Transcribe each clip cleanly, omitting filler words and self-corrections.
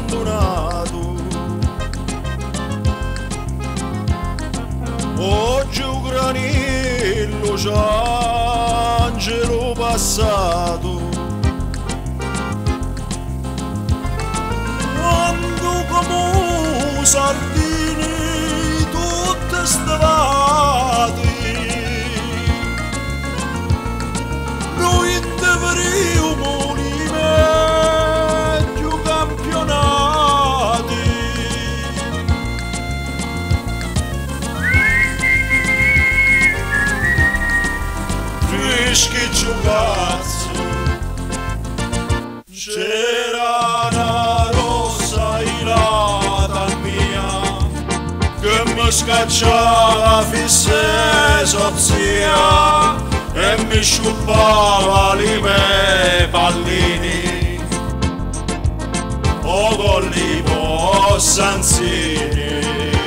abbandonato. Oggi un granello c'ha angelo passato. Quando come sardine tutte stavate, noi dovremmo meglio campionati. Freschi giocazzi, c'era una rossa ilata mia che mi scacciava fisse sozia e mi sciupava i miei pallini o con li possanzini,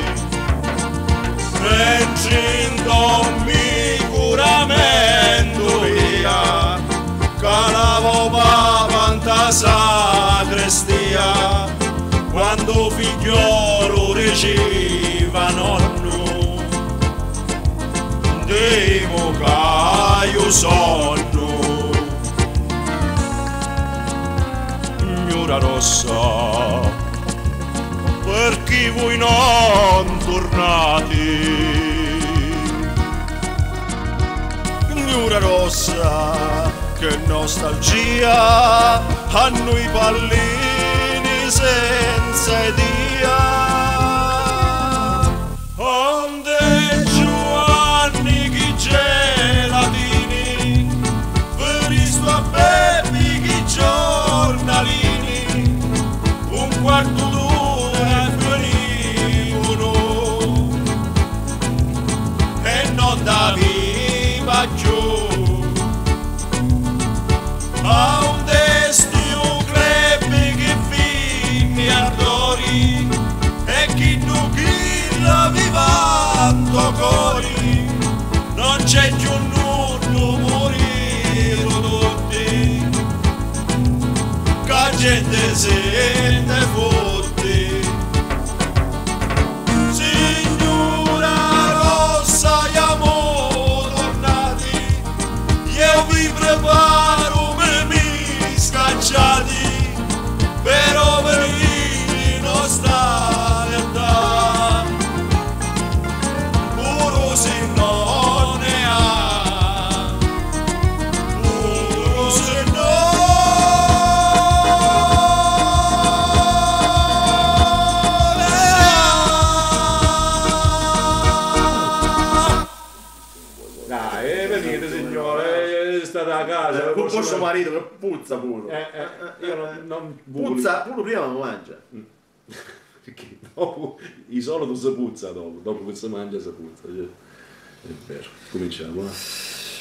mentre curamento via calavo pavanta sacrestia quando figliolo riceva nonno devo caio sonno. Signora rossa, perché voi non tornate? Signora rossa, che nostalgia hanno i pallini senza idea. Onde Giovanni chi gelatini, per isto a bevi chi giornalini, un quarto d'ora e venivano e non da viva più. A un destino crebbe che fini ardori e chi non chilla vivando cori, non c'è più nulla morire tutti, che la gente se ne fotte. Signora rossa, siamo tornati, io vi preparo scacciati per venire non stare da puro se non ne ha, puro se non ne ha. Dai, venite signore, state a casa. Con vostro marito che puzza pure. Io non Puzza pure prima non mangia. Perché dopo di solito si puzza dopo che si mangia si puzza. È vero, cominciamo.